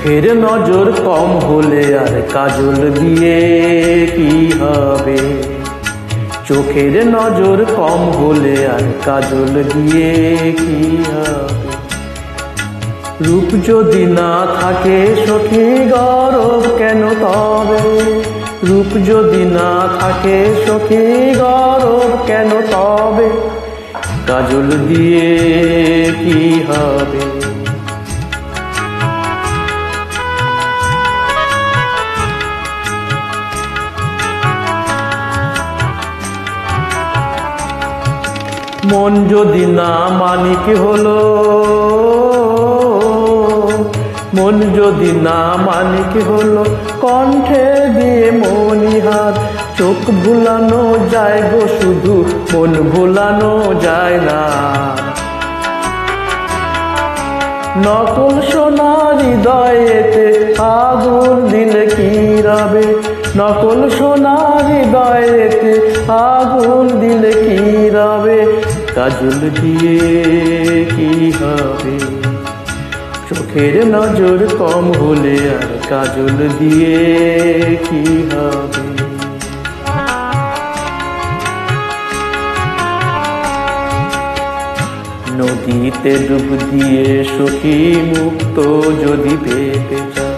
চোখের নজর কম হলে আর কাজল দিয়ে কি হবে? চোখের নজর কম হলে আর কাজল দিয়ে কি হবে? রূপ যদি না থাকে সখী গরব কেন তবে? রূপ যদি না থাকে সখী গরব কেন তবে? কাজল দিয়ে কি হবে? মন যদি না মানিক হলো, মন যদি না মানিক হলো, কণ্ঠে দিয়ে মনিহার। চোখ ভুলানো যায় গো শুধু, মন ভুলানো যায় না। নকল সোনার হৃদয়েতে আগুন দিলে কি রবে? নকল সোনার হৃদয়েতে আগুন দিলে কি রবে? কাজল দিয়ে কি হবে? চোখের নজর কম হলে আর কাজল দিয়ে কি হবে? নদীতে ডুব দিয়ে সখী মুক্ত যদি পেতে চাও,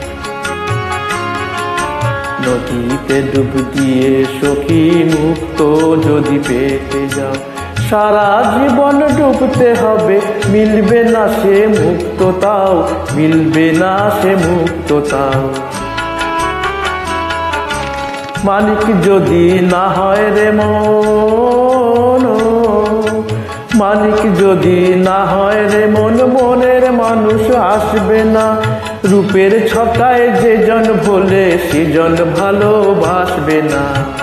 নদীতে ডুব দিয়ে সখী মুক্ত যদি পেতে যাও, সারা জীবন ডুবতে হবে, মিলবে না সে মুক্ততাও, মিলবে না সে মুক্ততাও। মালিক যদি না হয় রে মন, মালিক যদি না হয় রে মন, মনের মানুষ আসবে না। রূপের ছটায় যে জন ভোলে সেজন ভালোবাসবে না।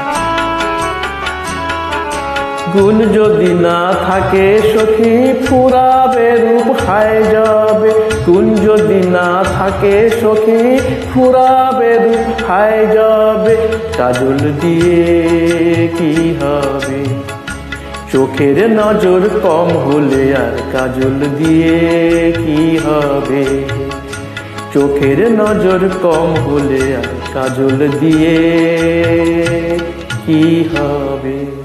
গুণ যদি না থাকে সখী ফুরাবে রূপ হায় যাবে। গুণ যদি না থাকে সখী ফুরাবে রূপ হায় যাবে। কাজল দিয়ে কি হবে? চোখের নজর কম হলে আর কাজল দিয়ে কি হবে? চোখের নজর কম হলে আর কাজল দিয়ে কি হবে?